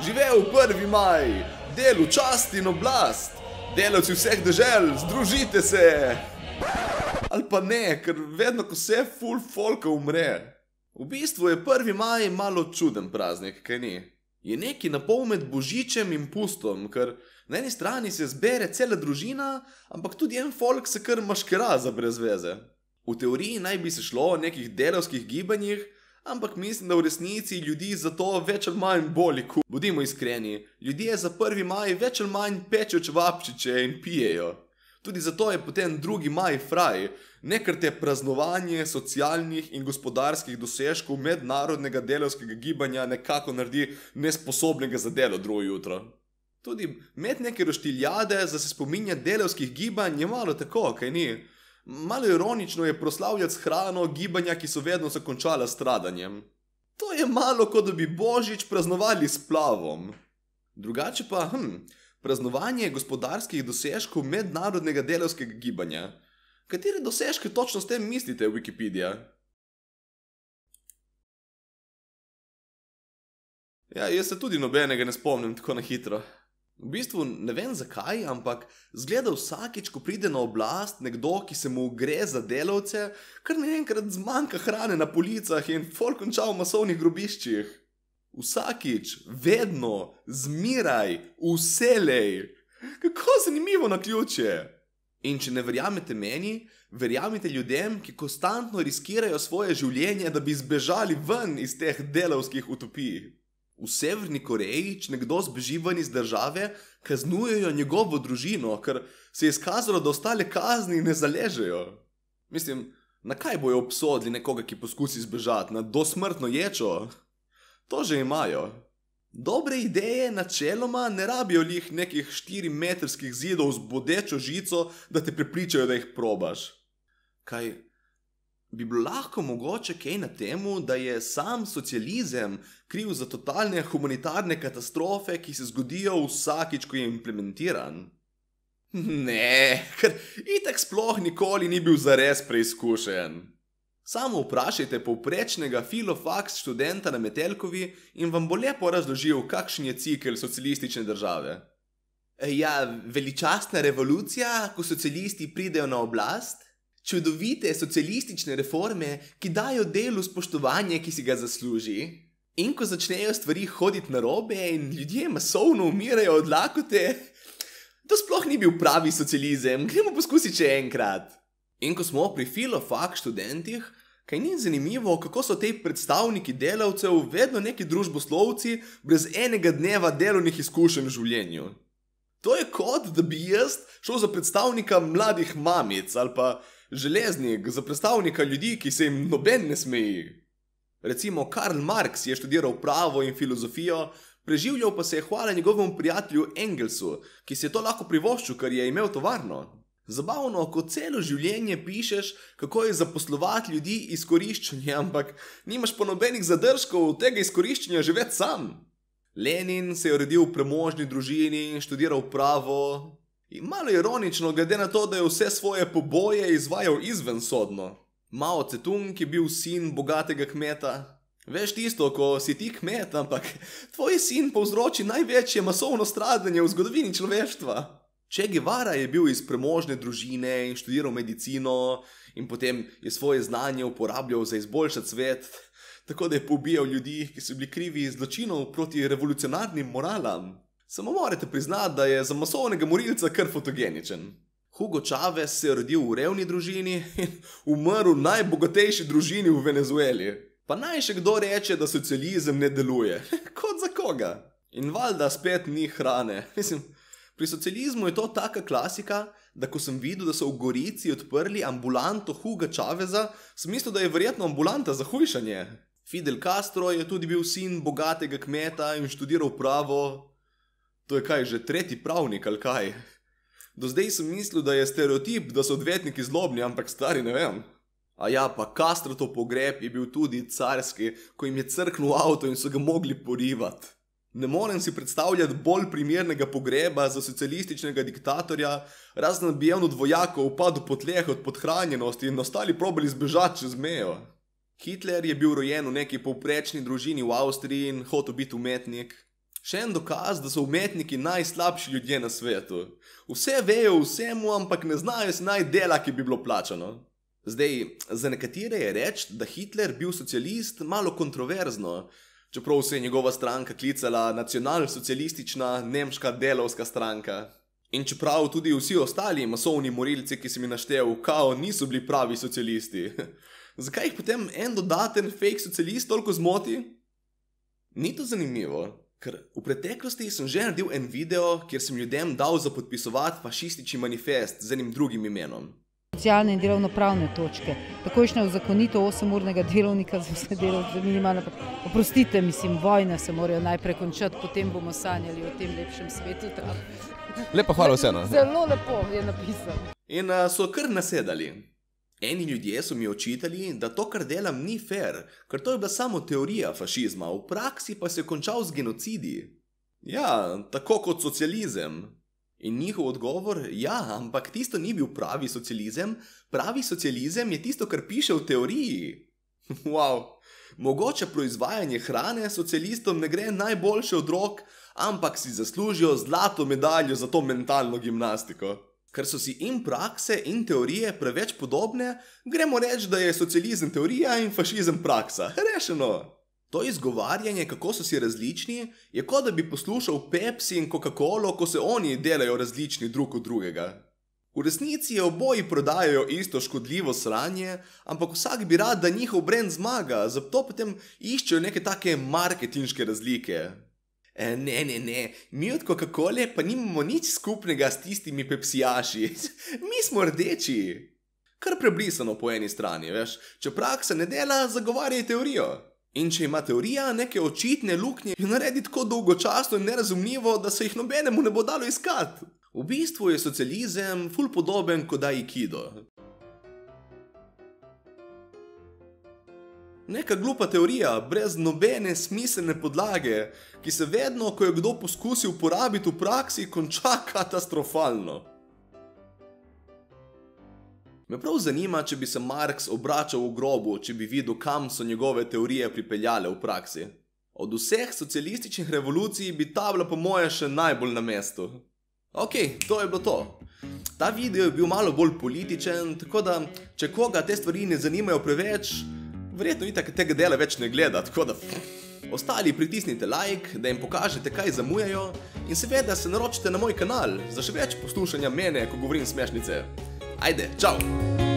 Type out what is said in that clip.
Živel 1. maj, delu čast in oblast, delavci vseh dežel, združite se! Ali pa ne, ker vedno, ko se ful folka umre. V bistvu je 1. maj malo čuden praznik, kaj ni? Je neki napol med božičem in pustom, ker na eni strani se zbere cela družina, ampak tudi en folk se kar maškera za brez veze. V teoriji naj bi se šlo o nekih delavskih gibanjih, ampak mislim, da v resnici ljudi za to več ali manj boli kul. Bodimo iskreni, ljudje za 1. maj več ali manj pečejo čevapčiče in pijejo. Tudi zato je potem 2. maj fraj, ne ker te praznovanje socialnih in gospodarskih dosežkov mednarodnega delavskega gibanja nekako naredi nesposobnega za delo drugo jutro. Tudi med neke roštiljade za se spominjati delavskih gibanj je malo tako, kaj ni? Malo ironično je proslavljati s hrano gibanja, ki so vedno se končala s stradanjem. To je malo, kot da bi Božič praznovali s splavom. Drugače pa, praznovanje gospodarskih dosežkov mednarodnega delavskega gibanja. Katere dosežke točno s tem mislite, Wikipedia? Ja, jaz se tudi nobenega ne spomnim tako na hitro. V bistvu ne vem zakaj, ampak zgleda vsakič, ko pride na oblast nekdo, ki se mu gre za delavce, kar naenkrat zmanjka hrane na policah in folk konča v masovnih grobiščih. Vsakič, vedno, zmiraj, vselej. Kako zanimivo naključje. In če ne verjamete meni, verjamite ljudem, ki konstantno riskirajo svoje življenje, da bi zbežali ven iz teh delavskih utopij. V Severni Koreji, če nekdo zbeži ven iz države, kaznujejo njegovo družino, ker se je izkazalo, da ostale kazni ne zaležejo. Mislim, na kaj bojo obsodili nekoga, ki poskusi zbežati? Na dosmrtno ječo? To že imajo. Dobre ideje načeloma ne rabijo lih nekih 4-metrskih zidov z bodečo žico, da te prepričajo, da jih probaš. Kaj bi bilo lahko mogoče kaj na temu, da je sam socializem kriv za totalne humanitarne katastrofe, ki se zgodijo vsakič, ko je implementiran? Ne, ker itak sploh nikoli ni bil zares preizkušen. Samo vprašajte povprečnega filofaks študenta na Metelkovi in vam bo lepo razložil, kakšen je cikel socialistične države. Ja, veličastna revolucija, ko socialisti pridejo na oblast? Čudovite socialistične reforme, ki dajo delu spoštovanje, ki si ga zasluži? In ko začnejo stvari hoditi narobe in ljudje masovno umirajo od lakote? To sploh ni bil pravi socializem, gremo poskusiti še enkrat. In ko smo pri filofak študentih, kaj ni zanimivo, kako so te predstavniki delavcev vedno neki družboslovci brez enega dneva delovnih izkušenj v življenju. To je kot, da bi jaz šel za predstavnika mladih mamic ali pa železnik za predstavnika ljudi, ki se jim noben ne smeji. Recimo Karl Marx je študiral pravo in filozofijo, preživljal pa se je hvala njegovemu prijatelju Engelsu, ki si je to lahko privoščil, ker je imel tovarno. Zabavno, ko celo življenje pišeš, kako je zaposlovati ljudi izkoriščanje, ampak nimaš pa nobenih zadržkov tega izkoriščanja živeti sam. Lenin se je rodil v premožni družini in študiral pravo. In malo ironično, glede na to, da je vse svoje poboje izvajal izvensodno. Mao Tse-tung je bil sin bogatega kmeta. Veš tisto, ko si ti kmet, ampak tvoj sin povzroči največje masovno stradanje v zgodovini človeštva. Che Guevara je bil iz premožne družine in študiral medicino in potem je svoje znanje uporabljal za izboljšati svet, tako da je pobijal ljudi, ki so bili krivi zločinov proti revolucionarnim moralam. Samo morate priznati, da je za masovnega morilca kar fotogeničen. Hugo Chavez se je rodil v revni družini in umrl v najbogatejši družini v Venezueli. Pa naj še kdo reče, da socializem ne deluje. Kot za koga? In valjda spet ni hrane. Pri socializmu je to taka klasika, da ko sem videl, da so v Gorici odprli ambulanto Huga Chaveza, sem mislil, da je verjetno ambulanta za hujšanje. Fidel Castro je tudi bil sin bogatega kmeta in študiral pravo. To je kaj, že 3. pravnik ali kaj? Do zdaj sem mislil, da je stereotip, da so odvetniki zlobni, ampak stari ne vem. A ja, pa Castrotov pogreb je bil tudi carski, ko jim je crknil avto in so ga mogli porivati. Ne morem si predstavljati bolj primernega pogreba za socialističnega diktatorja, razen da bi en od vojakov upadel po tleh od podhranjenosti in ostali probali zbežati čez mejo. Hitler je bil rojen v neki povprečni družini v Avstriji in hotel biti umetnik. Še en dokaz, da so umetniki najslabši ljudje na svetu. Vse vejo vsemu, ampak ne znajo si najti dela, ki bi bilo plačano. Zdaj, za nekatere je reči, da Hitler bil socialist, malo kontroverzno, čeprav se je njegova stranka klicala nacionalsocialistična nemška delavska stranka. In čeprav tudi vsi ostali masovni morilci, ki sem jih naštel, kao niso bili pravi socialisti. Zakaj jih potem en dodaten fake socialist toliko zmoti? Ni to zanimivo? Ker v preteklosti sem že naredil en video, kjer sem ljudem dal za podpisovati fašistični manifest z enim drugim imenom. Socialne in delovnopravne točke, takojšnja uzakonitev 8-urnega delovnika za vse delavce, minimalno. Oprostite, mislim, vojne se morajo najprej končati, potem bomo sanjali o tem lepšem svetu. Lepa hvala vseeno. Zelo lepo je napisano. In so kar nasedali. Eni ljudje so mi očitali, da to, kar delam, ni fair, ker to je bila samo teorija fašizma, v praksi pa se je končal z genocidi. Ja, tako kot socializem. In njihov odgovor, ja, ampak tisto ni bil pravi socializem je tisto, kar piše v teoriji. Wow, mogoče proizvajanje hrane socialistom ne gre najboljše od rok, ampak si zaslužijo zlato medaljo za to mentalno gimnastiko. Ker so si in prakse in teorije preveč podobne, gremo reči, da je socializem teorija in fašizem praksa. Rešeno! To izgovarjanje, kako so si različni, je kot da bi poslušal Pepsi in Coca-Colo, ko se oni delajo različni drug od drugega. V resnici oboji prodajajo isto škodljivo sranje, ampak vsak bi rad, da njihov brand zmaga, zato potem iščejo neke take marketinške razlike. Ne, mi od Coca-Cole pa nimamo nič skupnega s tistimi pepsijaši. Mi smo rdeči. Kar prebrisano po eni strani, veš. Če praksa ne dela, zagovarjaj teorijo. In če ima teorija neke očitne luknje, jo naredi tako dolgočasno in nerazumljivo, da se jih nobenemu ne bo dalo iskati. V bistvu je socializem ful podoben kot aikido. Neka glupa teorija, brez nobene smiselne podlage, ki se vedno, ko je kdo poskusil uporabiti v praksi, konča katastrofalno. Me prav zanima, če bi se Marx obračal v grobu, če bi videl, kam so njegove teorije pripeljale v praksi. Od vseh socialističnih revolucij bi ta bila po moje še najbolj na mestu. Ok, to je bilo to. Ta video je bil malo bolj političen, tako da, če koga te stvari ne zanimajo preveč, verjetno itak tega dela več ne gleda, tako da... Ostali pritisnite like, da jim pokažete, kaj zamujajo, in seveda se naročite na moj kanal za še več poslušanja mene, ko govorim smešnice. Ajde, čau!